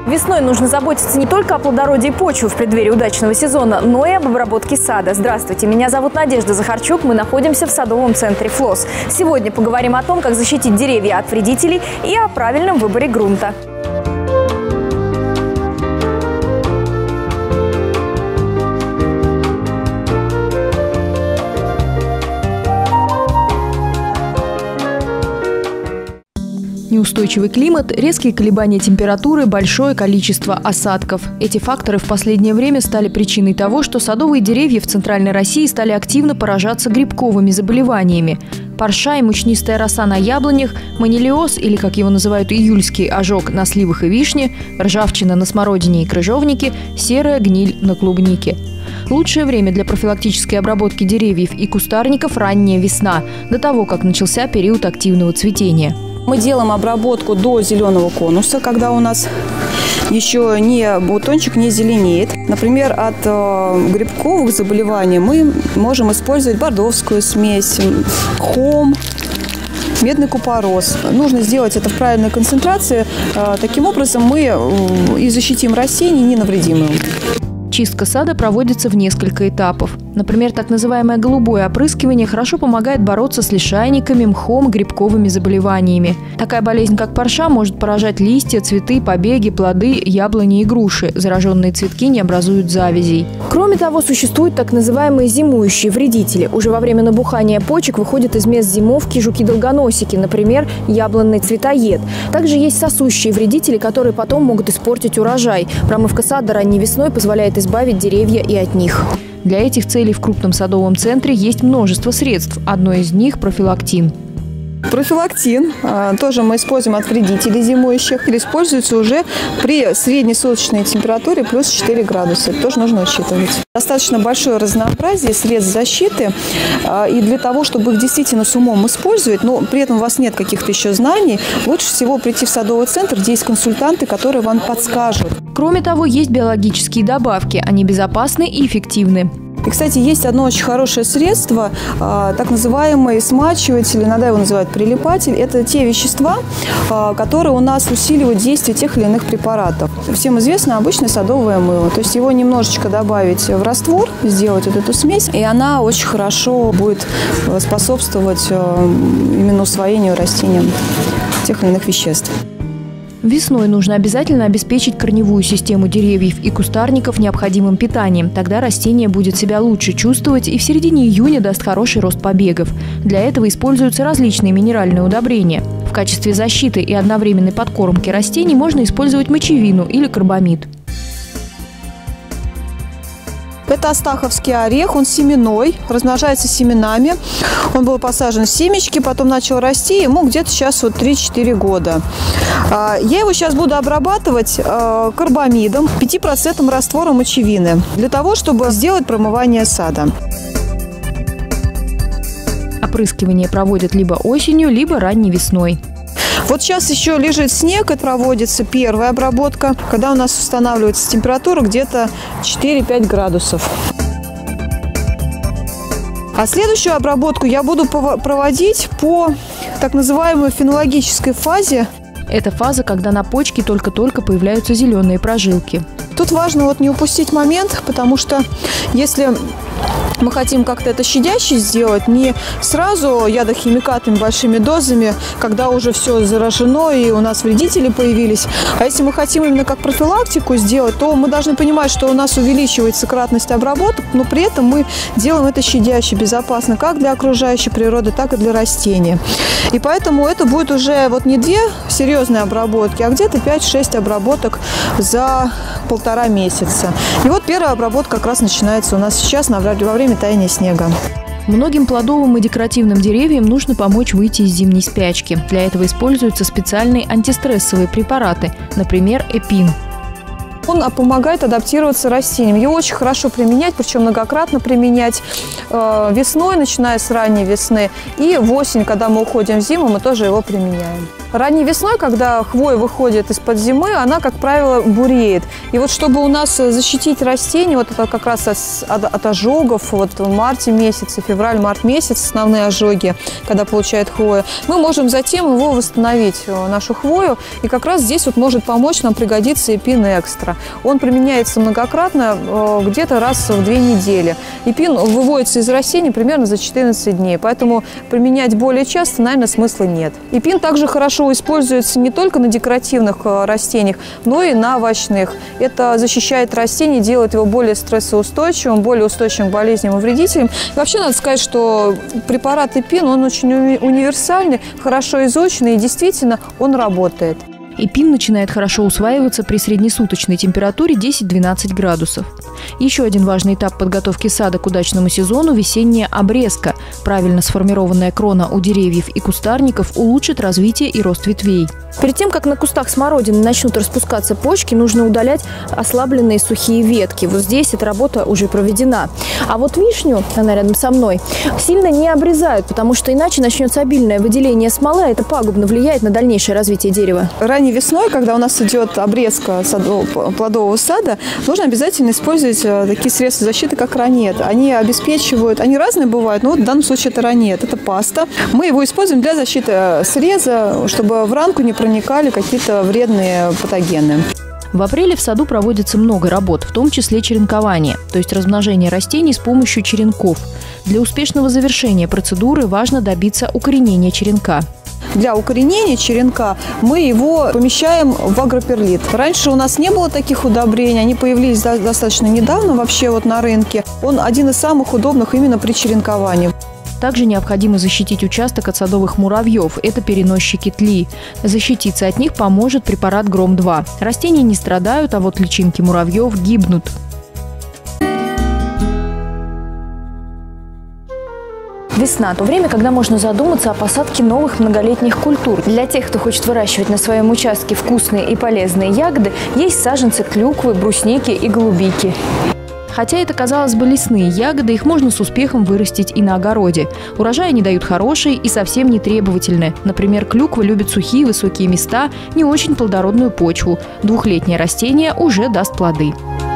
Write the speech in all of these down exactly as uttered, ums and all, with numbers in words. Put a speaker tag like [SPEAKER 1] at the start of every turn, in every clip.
[SPEAKER 1] Весной нужно заботиться не только о плодородии почвы в преддверии удачного сезона, но и об обработке сада. Здравствуйте, меня зовут Надежда Захарчук, мы находимся в садовом центре «Флос». Сегодня поговорим о том, как защитить деревья от вредителей и о правильном выборе грунта. Неустойчивый климат, резкие колебания температуры, большое количество осадков. Эти факторы в последнее время стали причиной того, что садовые деревья в Центральной России стали активно поражаться грибковыми заболеваниями. Парша и мучнистая роса на яблонях, манилиоз, или, как его называют, июльский ожог на сливах и вишне, ржавчина на смородине и крыжовнике, серая гниль на клубнике. Лучшее время для профилактической обработки деревьев и кустарников – ранняя весна, до того, как начался период активного цветения.
[SPEAKER 2] Мы делаем обработку до зеленого конуса, когда у нас еще не бутончик не зеленеет. Например, от э, грибковых заболеваний мы можем использовать бордовскую смесь, хом, медный купорос. Нужно сделать это в правильной концентрации. Э, таким образом мы э, и защитим растения, не навредим им.
[SPEAKER 1] Чистка сада проводится в несколько этапов. Например, так называемое голубое опрыскивание хорошо помогает бороться с лишайниками, мхом, грибковыми заболеваниями. Такая болезнь, как парша, может поражать листья, цветы, побеги, плоды, яблони и груши. Зараженные цветки не образуют завязей. Кроме того, существуют так называемые зимующие вредители. Уже во время набухания почек выходят из мест зимовки жуки-долгоносики, например, яблонный цветоед. Также есть сосущие вредители, которые потом могут испортить урожай. Промывка сада ранней весной позволяет избавить деревья и от них. Для этих целей в крупном садовом центре есть множество средств. Одно из них – профилактин.
[SPEAKER 2] Профилактин а, тоже мы используем от вредителей зимующих. Или используется уже при среднесуточной температуре плюс четыре градуса. Это тоже нужно учитывать. Достаточно большое разнообразие средств защиты. А, и для того, чтобы их действительно с умом использовать, но при этом у вас нет каких-то еще знаний, лучше всего прийти в садовый центр, где есть консультанты, которые вам подскажут.
[SPEAKER 1] Кроме того, есть биологические добавки. Они безопасны и эффективны.
[SPEAKER 2] И, кстати, есть одно очень хорошее средство, так называемый смачиватель, иногда его называют прилипатель. Это те вещества, которые у нас усиливают действие тех или иных препаратов. Всем известно обычное садовое мыло. То есть его немножечко добавить в раствор, сделать вот эту смесь, и она очень хорошо будет способствовать именно усвоению растениям тех или иных веществ.
[SPEAKER 1] Весной нужно обязательно обеспечить корневую систему деревьев и кустарников необходимым питанием. Тогда растение будет себя лучше чувствовать и в середине июня даст хороший рост побегов. Для этого используются различные минеральные удобрения. В качестве защиты и одновременной подкормки растений можно использовать мочевину или карбамид.
[SPEAKER 2] Это астаховский орех, он семенной, размножается семенами. Он был посажен в семечки, потом начал расти, ему где-то сейчас вот три-четыре года. Я его сейчас буду обрабатывать карбамидом, пять процентов раствора мочевины, для того, чтобы сделать промывание сада.
[SPEAKER 1] Опрыскивание проводят либо осенью, либо ранней весной.
[SPEAKER 2] Вот сейчас еще лежит снег, и проводится первая обработка, когда у нас устанавливается температура где-то четыре-пять градусов. А следующую обработку я буду проводить по так называемой фенологической фазе.
[SPEAKER 1] Это фаза, когда на почке только-только появляются зеленые прожилки.
[SPEAKER 2] Тут важно вот не упустить момент, потому что если мы хотим как-то это щадяще сделать, не сразу ядохимикатами, большими дозами, когда уже все заражено и у нас вредители появились. А если мы хотим именно как профилактику сделать, то мы должны понимать, что у нас увеличивается кратность обработок, но при этом мы делаем это щадяще, безопасно как для окружающей природы, так и для растений. И поэтому это будет уже вот не две серьезные обработки, а где-то пять-шесть обработок за полтора месяца. И вот первая обработка как раз начинается у нас сейчас во время таяния снега.
[SPEAKER 1] Многим плодовым и декоративным деревьям нужно помочь выйти из зимней спячки. Для этого используются специальные антистрессовые препараты, например, эпин.
[SPEAKER 2] Он помогает адаптироваться растениям. Его очень хорошо применять, причем многократно применять э, весной, начиная с ранней весны, и в осень, когда мы уходим в зиму, мы тоже его применяем. Ранней весной, когда хвоя выходит из-под зимы, она, как правило, буреет. И вот чтобы у нас защитить растения, вот это как раз от, от ожогов, вот в марте месяце, февраль-март месяц, основные ожоги, когда получает хвоя, мы можем затем его восстановить, нашу хвою. И как раз здесь вот может помочь нам пригодиться Эпин Экстра. Он применяется многократно, где-то раз в две недели. Эпин выводится из растений примерно за четырнадцать дней, поэтому применять более часто, наверное, смысла нет. Эпин также хорошо используется не только на декоративных растениях, но и на овощных. Это защищает растение, делает его более стрессоустойчивым, более устойчивым к болезням и вредителям. И вообще надо сказать, что препарат Эпин, он очень уни- универсальный, хорошо изученный, и действительно он работает.
[SPEAKER 1] Эпин начинает хорошо усваиваться при среднесуточной температуре десять-двенадцать градусов. Еще один важный этап подготовки сада к удачному сезону – весенняя обрезка. Правильно сформированная крона у деревьев и кустарников улучшит развитие и рост ветвей. Перед тем, как на кустах смородины начнут распускаться почки, нужно удалять ослабленные сухие ветки. Вот здесь эта работа уже проведена. А вот вишню, она рядом со мной, сильно не обрезают, потому что иначе начнется обильное выделение смолы, а это пагубно влияет на дальнейшее развитие дерева.
[SPEAKER 2] Ранней весной, когда у нас идет обрезка садового, плодового сада, нужно обязательно использовать такие средства защиты, как ранет. Они обеспечивают, они разные бывают, но вот в данном случае это ранет, это паста. Мы его используем для защиты среза, чтобы в ранку не проникали какие-то вредные патогены.
[SPEAKER 1] В апреле в саду проводится много работ, в том числе черенкование, то есть размножение растений с помощью черенков. Для успешного завершения процедуры важно добиться укоренения черенка.
[SPEAKER 2] Для укоренения черенка мы его помещаем в агроперлит. Раньше у нас не было таких удобрений, они появились достаточно недавно вообще вот на рынке. Он один из самых удобных именно при черенковании.
[SPEAKER 1] Также необходимо защитить участок от садовых муравьев. Это переносчики тли. Защититься от них поможет препарат Гром два. Растения не страдают, а вот личинки муравьев гибнут. Весна – то время, когда можно задуматься о посадке новых многолетних культур. Для тех, кто хочет выращивать на своем участке вкусные и полезные ягоды, есть саженцы клюквы, брусники и голубики. Хотя это, казалось бы, лесные ягоды, их можно с успехом вырастить и на огороде. Урожай они дают хороший и совсем не требовательны. Например, клюква любит сухие высокие места, не очень плодородную почву. Двухлетнее растение уже даст плоды.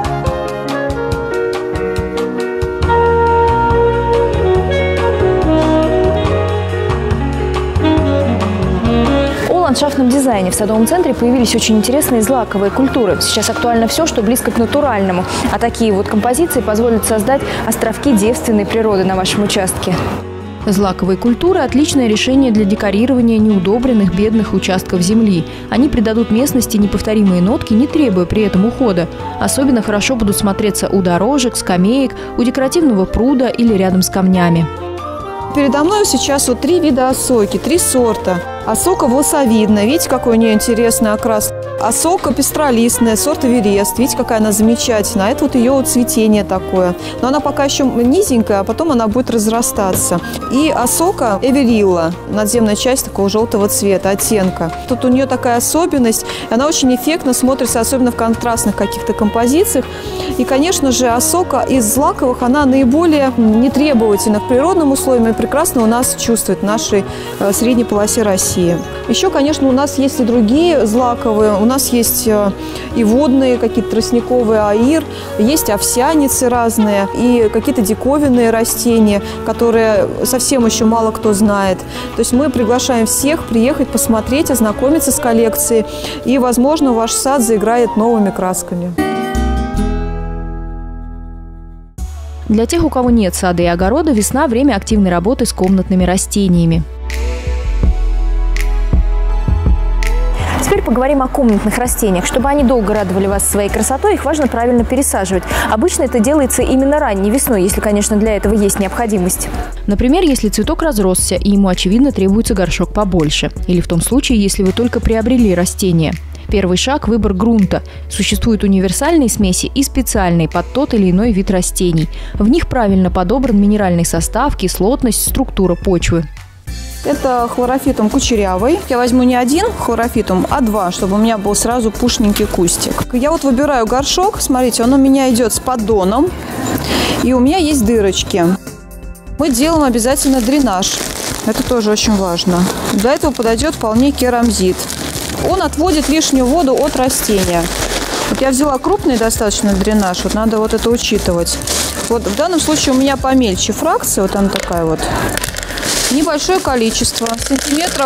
[SPEAKER 1] В ландшафтном дизайне в садовом центре появились очень интересные злаковые культуры. Сейчас актуально все, что близко к натуральному. А такие вот композиции позволят создать островки девственной природы на вашем участке. Злаковые культуры – отличное решение для декорирования неудобренных бедных участков земли. Они придадут местности неповторимые нотки, не требуя при этом ухода. Особенно хорошо будут смотреться у дорожек, скамеек, у декоративного пруда или рядом с камнями.
[SPEAKER 2] Передо мной сейчас вот три вида осоки, три сорта. Осока волосовидная, видите, какой у нее интересный окрас. Осока пестролистная, сорт Эверест, видите, какая она замечательная. А это вот ее вот цветение такое. Но она пока еще низенькая, а потом она будет разрастаться. И осока Эверилла, надземная часть такого желтого цвета, оттенка. Тут у нее такая особенность, она очень эффектно смотрится, особенно в контрастных каких-то композициях. И, конечно же, осока из злаковых, она наиболее нетребовательна к природным условиям и прекрасно у нас чувствует в нашей э, средней полосе России. Еще, конечно, у нас есть и другие злаковые. У нас есть и водные, какие-то тростниковые аир, есть овсяницы разные и какие-то диковинные растения, которые совсем еще мало кто знает. То есть мы приглашаем всех приехать, посмотреть, ознакомиться с коллекцией. И, возможно, ваш сад заиграет новыми красками.
[SPEAKER 1] Для тех, у кого нет сада и огорода, весна – время активной работы с комнатными растениями. Теперь поговорим о комнатных растениях. Чтобы они долго радовали вас своей красотой, их важно правильно пересаживать. Обычно это делается именно ранней весной, если, конечно, для этого есть необходимость. Например, если цветок разросся и ему, очевидно, требуется горшок побольше. Или в том случае, если вы только приобрели растение. Первый шаг – выбор грунта. Существуют универсальные смеси и специальные под тот или иной вид растений. В них правильно подобран минеральный состав, кислотность, структура почвы.
[SPEAKER 2] Это хлорофитум кучерявый. Я возьму не один хлорофитум, а два, чтобы у меня был сразу пушненький кустик. Я вот выбираю горшок. Смотрите, он у меня идет с поддоном. И у меня есть дырочки. Мы делаем обязательно дренаж. Это тоже очень важно. Для этого подойдет вполне керамзит. Он отводит лишнюю воду от растения. Вот я взяла крупный достаточно дренаж. Вот надо вот это учитывать. Вот в данном случае у меня помельче фракция. Вот она такая вот. Небольшое количество. Сантиметров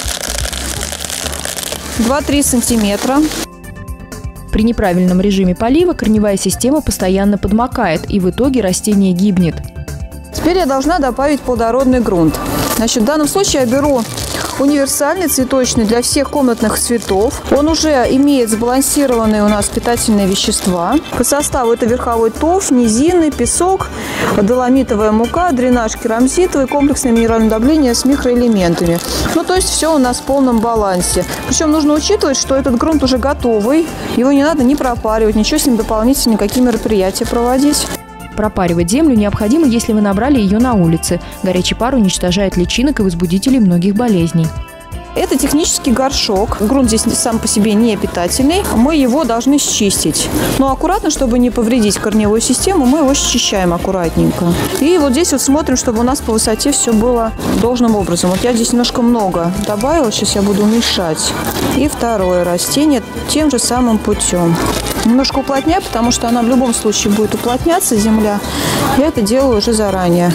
[SPEAKER 2] два-три сантиметра.
[SPEAKER 1] При неправильном режиме полива корневая система постоянно подмокает, и в итоге растение гибнет.
[SPEAKER 2] Теперь я должна добавить плодородный грунт. Значит, в данном случае я беру универсальный цветочный для всех комнатных цветов. Он уже имеет сбалансированные у нас питательные вещества. По составу это верховой торф, низины, песок, доломитовая мука, дренаж керамзитовый, комплексное минеральное удобрение с микроэлементами. Ну, то есть все у нас в полном балансе. Причем нужно учитывать, что этот грунт уже готовый. Его не надо ни пропаривать, ничего с ним дополнительно, никакие мероприятия проводить.
[SPEAKER 1] Пропаривать землю необходимо, если вы набрали ее на улице. Горячий пар уничтожает личинок и возбудителей многих болезней.
[SPEAKER 2] Это технический горшок. Грунт здесь сам по себе не питательный. Мы его должны счистить. Но аккуратно, чтобы не повредить корневую систему, мы его счищаем аккуратненько. И вот здесь вот смотрим, чтобы у нас по высоте все было должным образом. Вот я здесь немножко много добавила. Сейчас я буду мешать. И второе растение тем же самым путем. Немножко уплотняю, потому что она в любом случае будет уплотняться, земля. Я это делаю уже заранее.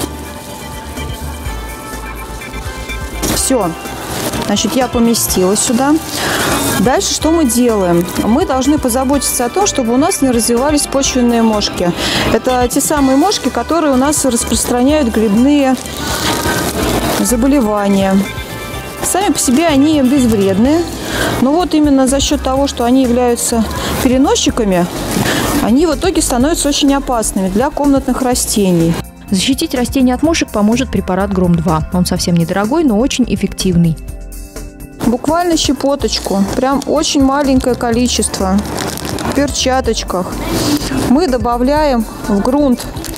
[SPEAKER 2] Все. Значит, я поместила сюда. Дальше что мы делаем? Мы должны позаботиться о том, чтобы у нас не развивались почвенные мошки. Это те самые мошки, которые у нас распространяют грибные заболевания. Сами по себе они безвредны. Но вот именно за счет того, что они являются переносчиками, они в итоге становятся очень опасными для комнатных растений.
[SPEAKER 1] Защитить растения от мошек поможет препарат Гром два. Он совсем недорогой, но очень эффективный.
[SPEAKER 2] Буквально щепоточку, прям очень маленькое количество в перчаточках мы добавляем в грунт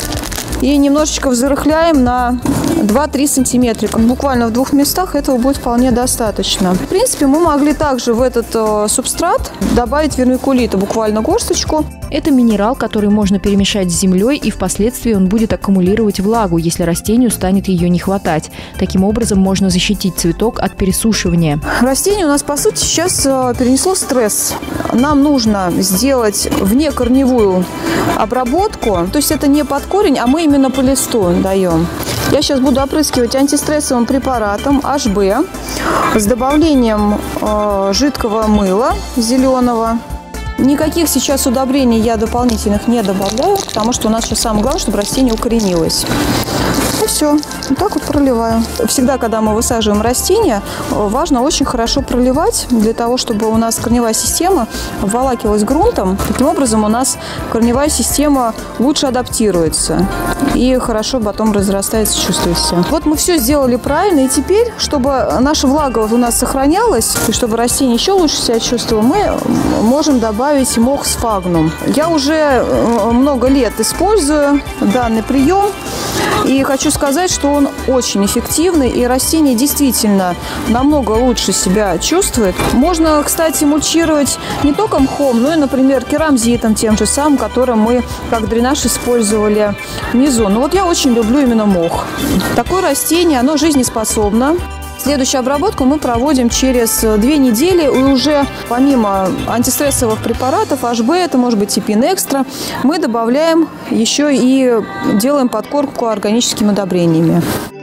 [SPEAKER 2] и немножечко взрыхляем на два-три сантиметра. Буквально в двух местах этого будет вполне достаточно. В принципе, мы могли также в этот э, субстрат добавить вермикулита, буквально горсточку.
[SPEAKER 1] Это минерал, который можно перемешать с землей, и впоследствии он будет аккумулировать влагу, если растению станет ее не хватать. Таким образом можно защитить цветок от пересушивания.
[SPEAKER 2] Растение у нас, по сути, сейчас перенесло стресс. Нам нужно сделать внекорневую обработку. То есть это не под корень, а мы именно по листу даем. Я сейчас буду опрыскивать антистрессовым препаратом эйч би с добавлением э, жидкого мыла зеленого. Никаких сейчас удобрений я дополнительных не добавляю, потому что у нас сейчас самое главное, чтобы растение укоренилось. И все. Вот так вот проливаю. Всегда, когда мы высаживаем растения, важно очень хорошо проливать, для того, чтобы у нас корневая система обволакивалась грунтом. Таким образом, у нас корневая система лучше адаптируется и хорошо потом разрастается, чувствуется. Вот мы все сделали правильно, и теперь, чтобы наша влага у нас сохранялась, и чтобы растение еще лучше себя чувствовало, мы можем добавить мох сфагнум. Я уже много лет использую данный прием, и хочу сказать, что он очень эффективный, и растение действительно намного лучше себя чувствует. Можно, кстати, мульчировать не только мхом, но и, например, керамзитом тем же самым, которым мы как дренаж использовали внизу. Но вот я очень люблю именно мох. Такое растение, оно жизнеспособно. Следующую обработку мы проводим через две недели, и уже помимо антистрессовых препаратов эйч би, это может быть Типин Экстра, мы добавляем еще и делаем подкормку органическими удобрениями.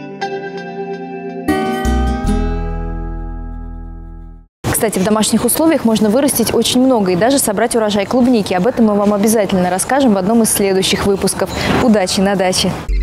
[SPEAKER 1] Кстати, в домашних условиях можно вырастить очень много и даже собрать урожай клубники. Об этом мы вам обязательно расскажем в одном из следующих выпусков. Удачи на даче!